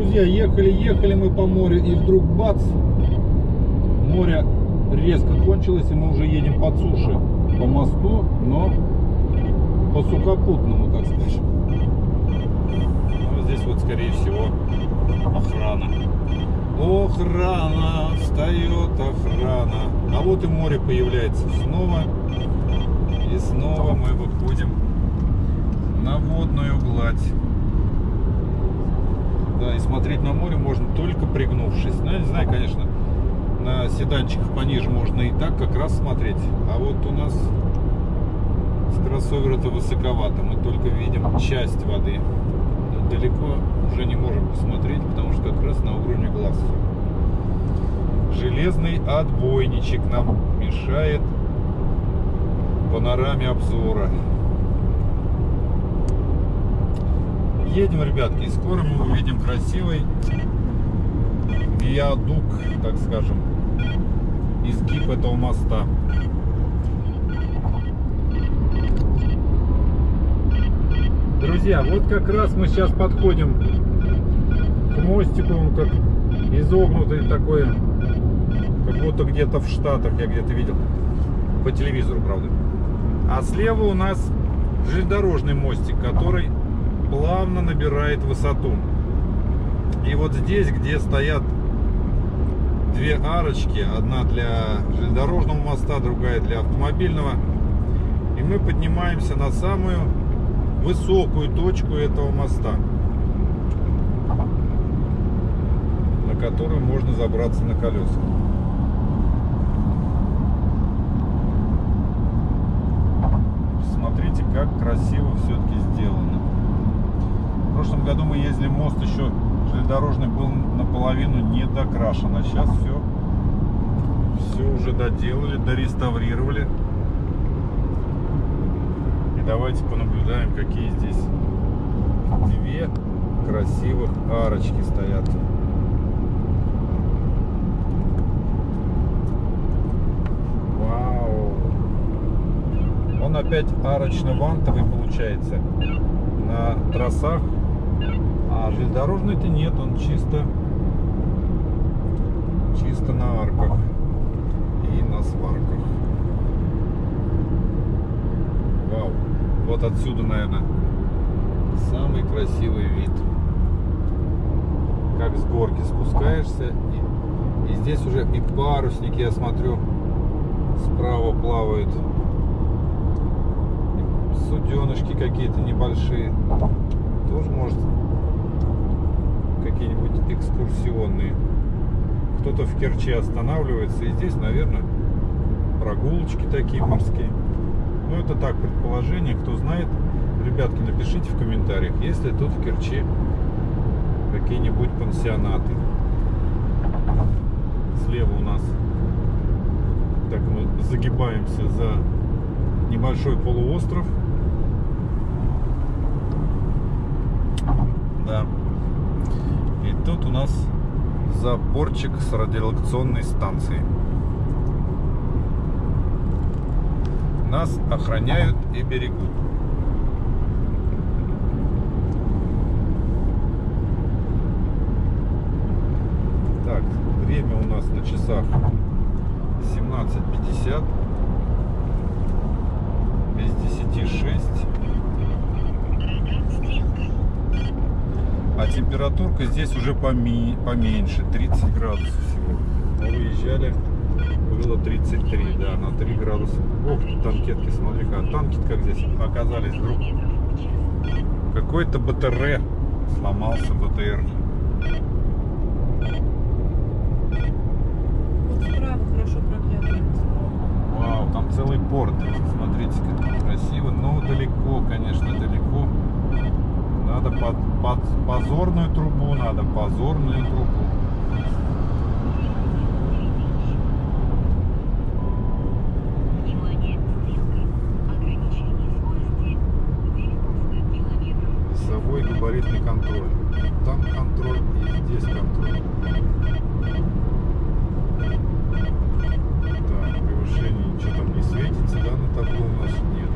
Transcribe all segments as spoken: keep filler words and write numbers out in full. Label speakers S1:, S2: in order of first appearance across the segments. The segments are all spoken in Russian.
S1: друзья, ехали, ехали мы по морю, и вдруг бац, море резко кончилось, и мы уже едем под суше по мосту, но по сухопутному, так скажем. Ну, здесь вот, скорее всего, охрана. Охрана, встает охрана. А вот и море появляется снова. И снова мы выходим на водную гладь. Да, и смотреть на море можно только пригнувшись. Ну, я не знаю, конечно, на седанчиках пониже можно и так как раз смотреть. А вот у нас с кроссовера-то высоковато. Мы только видим часть воды. Далеко уже не можем посмотреть, потому что как раз на уровне глаз. Железный отбойничек нам мешает панораме обзора. Едем, ребятки, и скоро мы увидим красивый виадук, так скажем, изгиб этого моста. Друзья, вот как раз мы сейчас подходим к мостику, он как изогнутый такой, как будто где-то в Штатах, я где-то видел, по телевизору, правда. А слева у нас железнодорожный мостик, который плавно набирает высоту. И вот здесь, где стоят две арочки, одна для железнодорожного моста, другая для автомобильного, и мы поднимаемся на самую высокую точку этого моста, на которую можно забраться на колесах. Смотрите, как красиво все-таки сделано. В прошлом году мы ездили, мост еще железнодорожный был наполовину не докрашен, а сейчас все, все уже доделали, дореставрировали. И давайте понаблюдаем, какие здесь две красивых арочки стоят. Вау! Он опять арочно-вантовый получается на трассах, а железнодорожный-то нет, он чисто чисто на арках и на сварках. Вау! Вот отсюда, наверное, самый красивый вид. Как с горки спускаешься, и, и здесь уже и парусники, я смотрю, справа плавают. Суденышки какие-то небольшие. Тоже, может, какие-нибудь экскурсионные. Кто-то в Керчи останавливается, и здесь, наверное, прогулочки такие морские. Ну, это так, предположение. Кто знает, ребятки, напишите в комментариях, есть ли тут в Керчи какие-нибудь пансионаты. Слева у нас, так мы загибаемся за небольшой полуостров. Да. И тут у нас заборчик с радиолокационной станцией. Нас охраняют и берегут. Так, время у нас на часах семнадцать пятьдесят. Без десяти шесть. А температурка здесь уже поме поменьше, тридцать градусов всего. Мы выезжали, было тридцать три, да, на три градуса. Ох, танкетки, смотри-ка, а танки как здесь оказались вдруг. Какой-то БТР, сломался БТР.
S2: Вот справа хорошо проглядывается.
S1: Вау, там целый порт. Смотрите, как красиво, но далеко, конечно, далеко. Надо под, под позорную трубу, надо позорную трубу. Весовой габаритный контроль. Там контроль и здесь контроль. Так, превышение ничего там не светится, да, на табло у нас нет.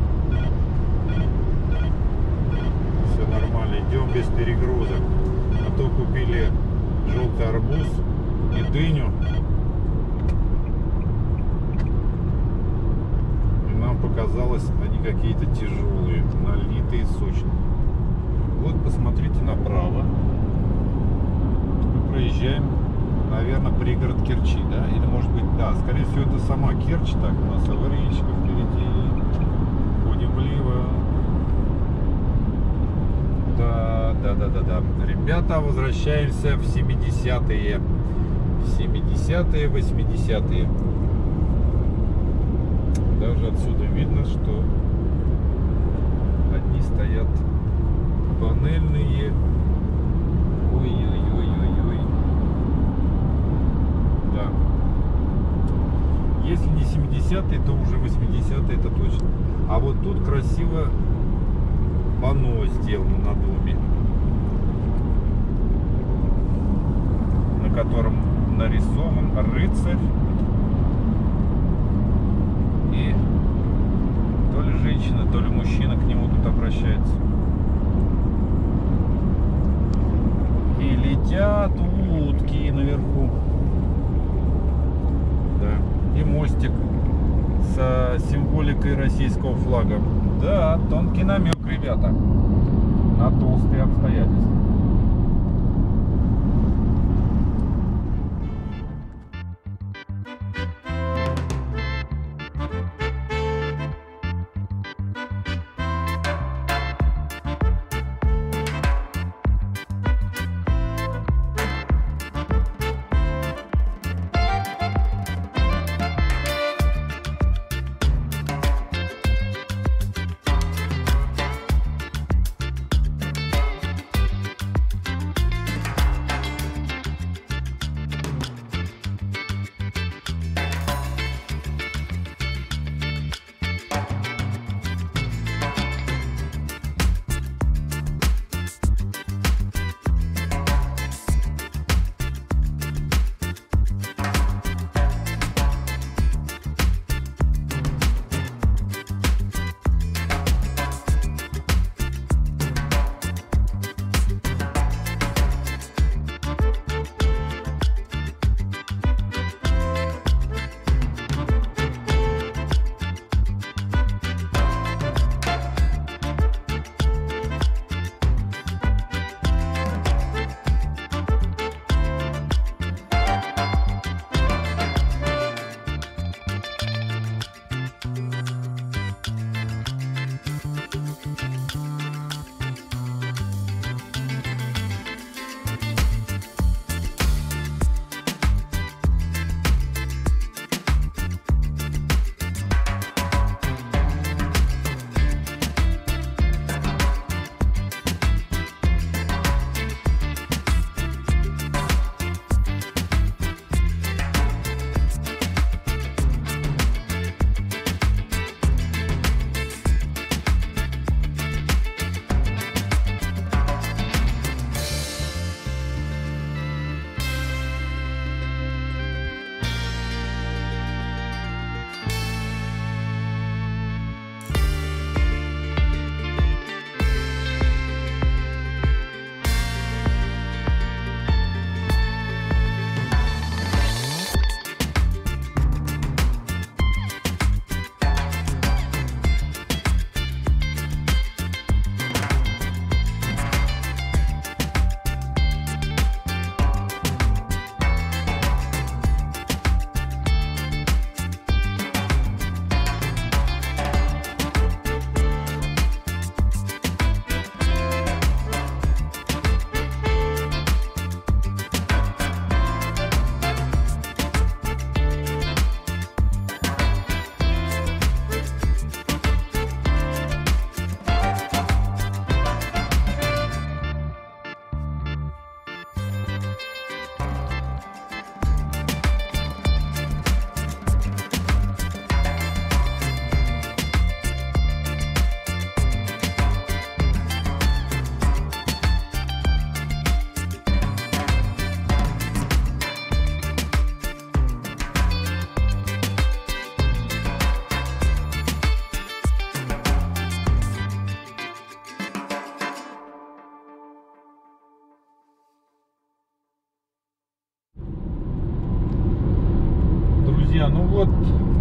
S1: Все нормально, идем без перегрузок. зато купили желтый арбуз и дыню. И нам показалось, они какие-то тяжелые, налитые, сочные. Вот посмотрите направо. Мы проезжаем, наверное, пригород Керчи, да? Или может быть, да, скорее всего, это сама Керчь. Так, у нас аварийка впереди. Ходим влево. Да, да, да, да, да. Ребята, возвращаемся в семидесятые. семидесятые, восьмидесятые. Даже отсюда видно, что одни стоят панельные. Ой-ой-ой-ой-ой. Да. Если не семидесятые, то уже восьмидесятые, это точно. А вот тут красиво панно сделано на доме, на котором нарисован рыцарь и то ли женщина, то ли мужчина к нему тут обращается. И летят утки наверху. Да. И мостик с символикой российского флага. Да, тонкий намек, ребята, на толстые обстоятельства. друзья, ну вот,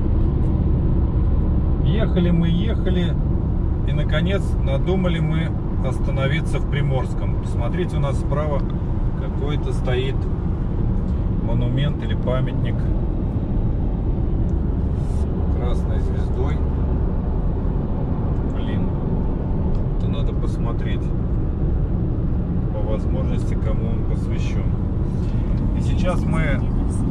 S1: ехали мы, ехали, и наконец надумали мы остановиться в Приморском. Посмотрите, у нас справа какой-то стоит монумент или памятник с красной звездой. Блин, это надо посмотреть по возможности, кому он посвящен. И сейчас мы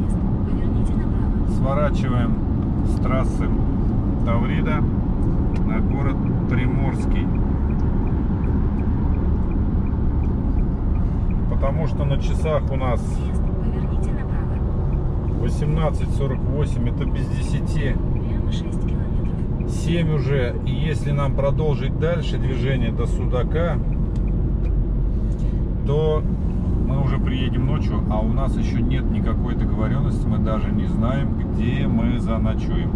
S1: сворачиваем с трассы Таврида на город Приморский, потому что на часах у нас восемнадцать сорок восемь, это без десяти семь уже. И если нам продолжить дальше движение до Судака, то мы уже приедем ночью, а у нас еще нет никакой договоренности, мы даже не знаем, где мы заночуем.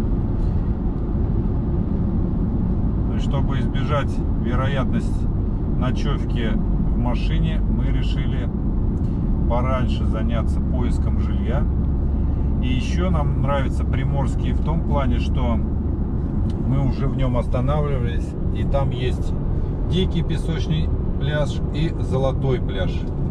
S1: И чтобы избежать вероятность ночевки в машине, мы решили пораньше заняться поиском жилья. И еще нам нравится Приморский в том плане, что мы уже в нем останавливались, и там есть дикий песочный пляж и золотой пляж.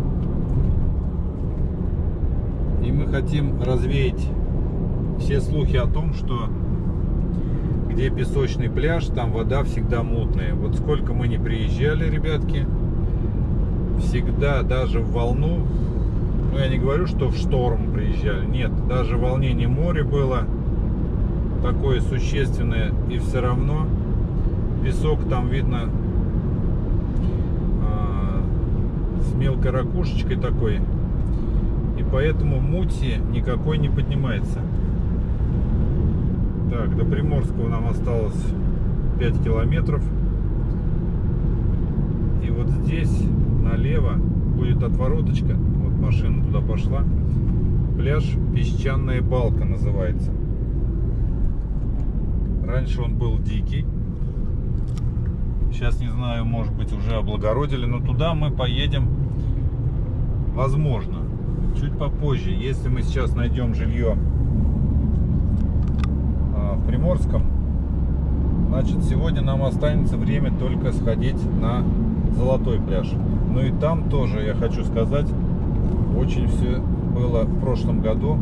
S1: И мы хотим развеять все слухи о том, что где песочный пляж, там вода всегда мутная. Вот сколько мы не приезжали, ребятки, всегда, даже в волну, ну я не говорю, что в шторм приезжали, нет, даже волнение моря было такое существенное, и все равно песок там видно э, с мелкой ракушечкой такой. И поэтому мути никакой не поднимается. Так, до Приморского нам осталось пять километров. И вот здесь налево будет отвороточка. Вот машина туда пошла. Пляж Песчаная Балка называется. Раньше он был дикий. Сейчас, не знаю, может быть, уже облагородили. Но туда мы поедем, возможно, чуть попозже. Если мы сейчас найдем жилье в Приморском, значит, сегодня нам останется время только сходить на Золотой пляж. Ну и там тоже, я хочу сказать, очень все было в прошлом году.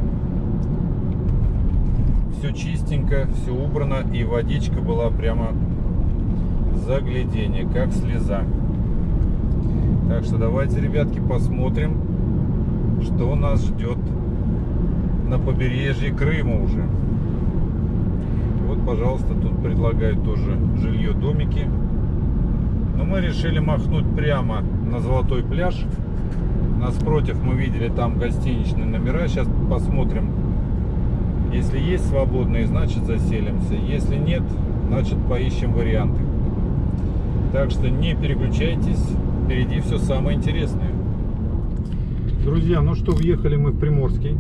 S1: Все чистенько, все убрано, и водичка была прямо загляденье, как слеза. Так что давайте, ребятки, посмотрим, что нас ждет на побережье Крыма уже. Вот, пожалуйста, тут предлагают тоже жилье, домики. Но мы решили махнуть прямо на Золотой пляж. Наспротив мы видели там гостиничные номера. Сейчас посмотрим. Если есть свободные, значит заселимся. Если нет, значит поищем варианты. Так что не переключайтесь. Впереди все самое интересное. Друзья, ну что, въехали мы в Приморский.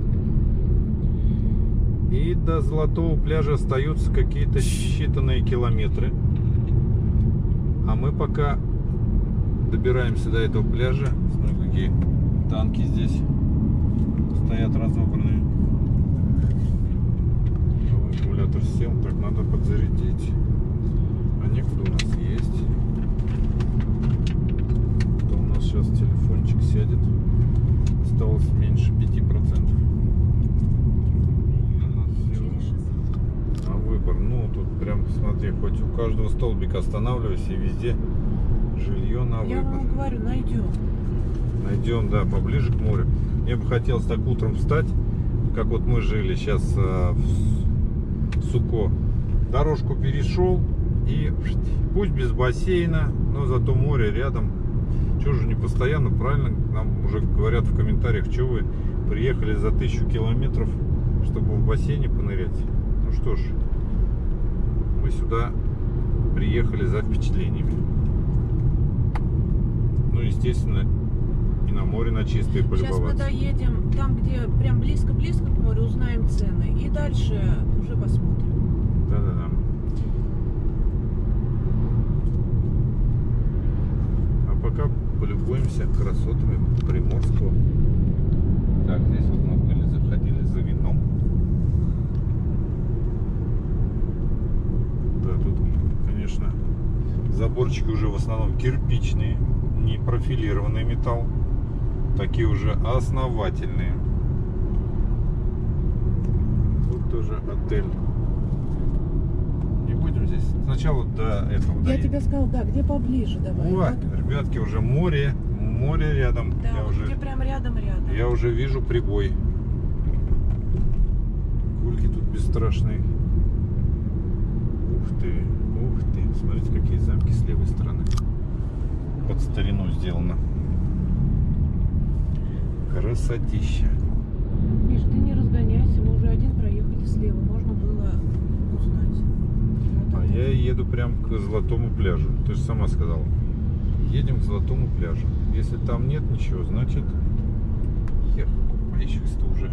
S1: И до Золотого пляжа остаются какие-то считанные километры. А мы пока добираемся до этого пляжа. Смотрю, какие танки здесь стоят разобранные. Аккумулятор сел, так надо подзарядить. А некуда у нас есть. То у нас сейчас телефончик сядет. Осталось меньше пяти процентов. А выбор, ну тут прям смотри, хоть у каждого столбика останавливайся, и везде жилье на выбор.
S2: Я вам говорю, найдем.
S1: Найдем, да, поближе к морю. Мне бы хотелось так утром встать, как вот мы жили сейчас э, в Суко. Дорожку перешел, и пусть без бассейна, но зато море рядом. Чего же не постоянно, правильно? Нам уже говорят в комментариях, что вы приехали за тысячу километров, чтобы в бассейне понырять. Ну что ж, мы сюда приехали за впечатлениями. Ну, естественно, и на море на чистое полюбоваться.
S2: Сейчас мы доедем там, где прям близко-близко к морю, узнаем цены. И дальше уже посмотрим.
S1: Да-да-да. А пока полюбуемся красотами Приморского. Так, здесь вот мы были, заходили за вином. заборчики уже в основном кирпичные, не профилированный металл. Такие уже основательные. Тут тоже отель. Не будем здесь. Сначала до этого.
S2: Я
S1: доедем.
S2: тебе сказал, да, где поближе давай.
S1: О,
S2: Вот.
S1: ребятки, уже море. Море рядом.
S2: Да,
S1: я,
S2: вот
S1: уже,
S2: где прям рядом-рядом.
S1: я уже вижу прибой. Кульки тут бесстрашные. Ух ты, ух ты. Смотрите, какие замки с левой стороны. Под старину сделано. Красотища.
S2: Миш, ты не разгоняйся, мы уже один проехали слева, можно было узнать. Вот
S1: А
S2: это.
S1: я еду прям к Золотому пляжу. Ты же сама сказала. Едем к Золотому пляжу. Если там нет ничего, значит я купающихся уже.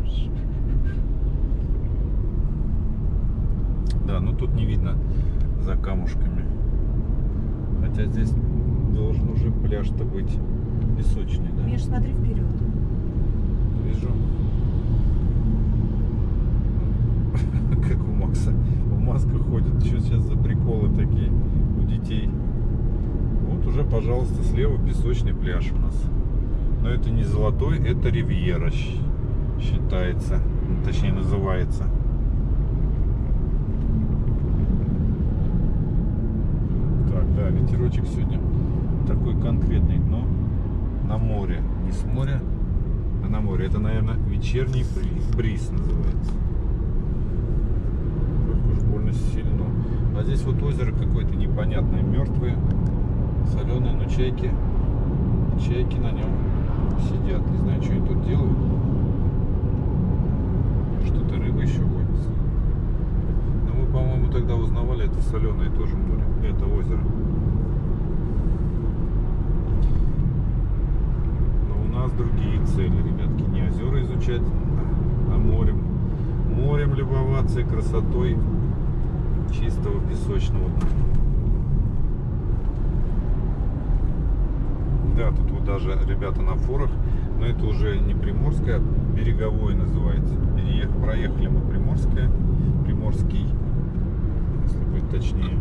S1: Да, ну тут не видно за камушками. Хотя здесь должен уже пляж-то быть песочный, да?
S2: Миш, смотри вперед.
S1: Вижу. Как у Макса в масках ходят. Что сейчас за приколы такие у детей? Вот уже, пожалуйста, слева песочный пляж у нас. Но это не Золотой, это Ривьера считается. Точнее, называется. Так, да, ветерочек сегодня такой конкретный, но на море. Не с моря, а на море. Это, наверное, вечерний бриз называется. Как уж больно сильно. А здесь вот озеро какое-то непонятное, мертвое, соленое, но чайки, чайки на нем сидят. Не знаю, что они тут делают. Что-то рыба еще водится. Но мы, по-моему, тогда узнавали, это соленое тоже море, это озеро. Но у нас другие цели, ребятки, не озера изучать, а морем. Морем любоваться и красотой чистого песочного дна. Да, тут вот даже ребята на форах, но это уже не Приморское, а Береговое называется. Переех... Проехали мы Приморское, Приморский, если быть точнее.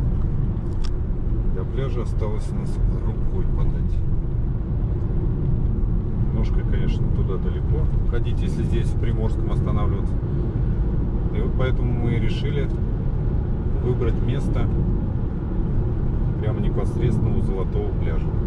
S1: До пляжа осталось у нас рукой подать. Немножко, конечно, туда далеко ходить, если здесь в Приморском останавливаться. И вот поэтому мы решили выбрать место прямо непосредственно у Золотого пляжа.